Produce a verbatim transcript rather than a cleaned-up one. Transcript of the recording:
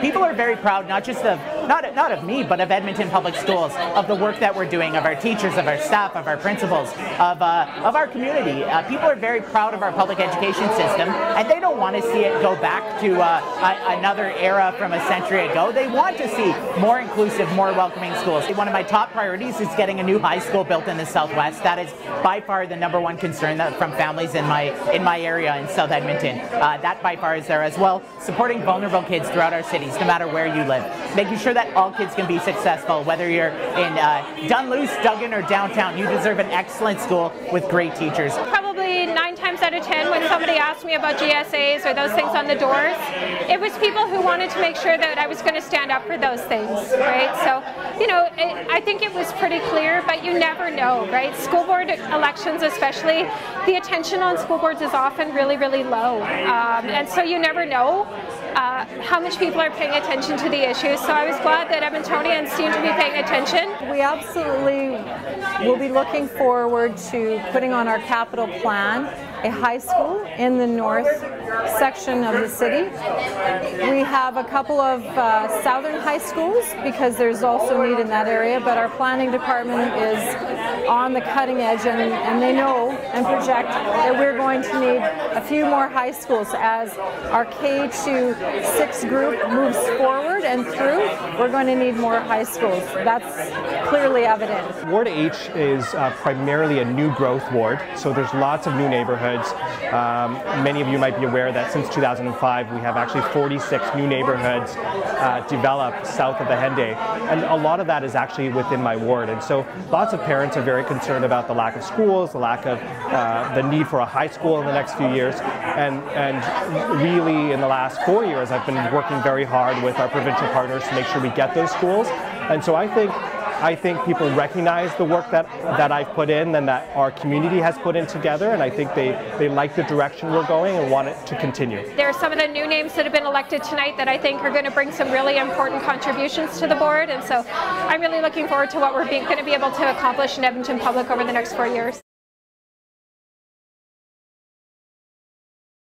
people are very proud, not just of, not, not of me, but of Edmonton Public Schools, of the work that we're doing, of our teachers, of our staff, of our principals, of, uh, of our community. Uh, people are very proud of our public education system, and they don't want to see it go back to uh, a, another era from a century ago. They want to see more inclusive, more welcoming schools. One of my top priorities is getting a new high school built in the Southwest. That is by far the number one concern that, from families in my in my area in South Edmonton. Uh, that by far is there as well. Supporting vulnerable kids throughout our cities, no matter where you live. Making sure that all kids can be successful, whether you're in uh, Dunluce, Duggan, or downtown. You deserve an excellent school with great teachers. Probably nine times out of ten when somebody asked me about G S As or those things on the doors, it was people who wanted to make sure that I was going to stand up for those things, right? So, you know, it, I think it was pretty clear, but you never know, right? School board elections especially, the attention on school boards is often really, really low. Um, and so you never know uh, how much people are paying attention to the issues. So I was glad that Edmontonians seem to be paying attention. We absolutely will be looking forward to putting on our capital plan a high school in the north section of the city. We have a couple of uh, southern high schools because there's also need in that area, but our planning department is on the cutting edge, and, and they know and project that we're going to need a few more high schools as our K to six group moves forward and through. We're going to need more high schools. That's clearly evident. Ward H is uh, primarily a new growth ward, so there's lots of new neighborhoods. Um, many of you might be aware that since two thousand five we have actually forty-six new neighborhoods uh, developed south of the Henday, and a lot of that is actually within my ward. And so lots of parents are very concerned about the lack of schools, the lack of uh, the need for a high school in the next few years, and, and really in the last four years I've been working very hard with our provincial partners to make sure we get those schools. And so I think I think people recognize the work that, that I've put in and that our community has put in together, and I think they, they like the direction we're going and want it to continue. There are some of the new names that have been elected tonight that I think are going to bring some really important contributions to the board, and so I'm really looking forward to what we're going to be able to accomplish in Edmonton Public over the next four years.